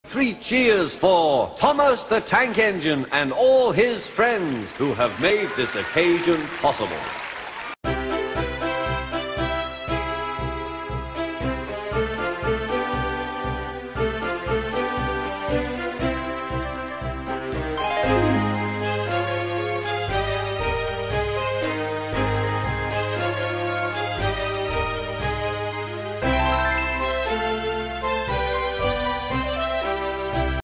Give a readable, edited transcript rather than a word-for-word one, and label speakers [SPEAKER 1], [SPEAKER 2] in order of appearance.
[SPEAKER 1] 3 cheers for Thomas the Tank Engine and all his friends who have made this occasion possible.